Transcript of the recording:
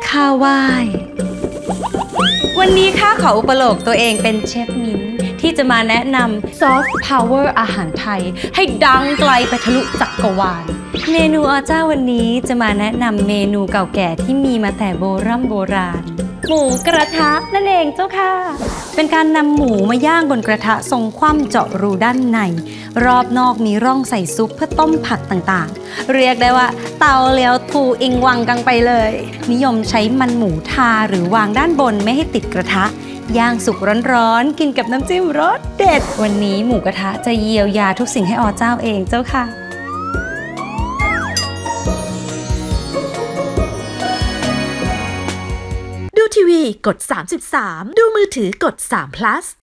ข้าไหว้วันนี้ข้าขออุปโลกตัวเองเป็นเชฟมิ้นที่จะมาแนะนำซอฟต์พาวเวอร์อาหารไทยให้ดังไกลไปทะลุจักรวาลเมนูอเจ้าวันนี้จะมาแนะนำเมนูเก่าแก่ที่มีมาแต่โบราณหมูกระทะนั่นเองเจ้าค่ะเป็นการนำหมูมาย่างบนกระทะทรงคว่ำเจาะรูด้านในรอบนอกมีร่องใส่ซุปเพื่อต้มผักต่างๆเรียกได้ว่าเตาเลียวทูอิงวังกังไปเลยนิยมใช้มันหมูทาหรือวางด้านบนไม่ให้ติดกระทะย่างสุกร้อนๆกินกับน้ำจิ้มรสเด็ดวันนี้หมูกระทะจะเยียวยาทุกสิ่งให้อเจ้าเองเจ้าค่ะดูทีวีกด33ดูมือถือกด3 plus